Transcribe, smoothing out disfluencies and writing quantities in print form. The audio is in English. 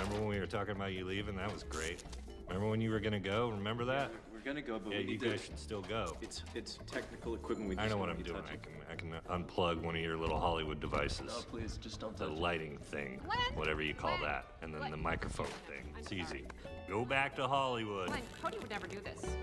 Remember when we were talking about you leaving? That was great. Remember when you were gonna go? Remember that? Yeah, we're gonna go, but Yeah, we you need guys to... should still go. It's technical equipment. We just I know what don't I'm need to doing. touch I can unplug one of your little Hollywood devices. No, please, just don't The touch it. lighting thing, Glenn? whatever you call Glenn? that, and then Glenn? the microphone thing. I'm It's sorry. easy. Go back to Hollywood. Glenn, Cody would never do this.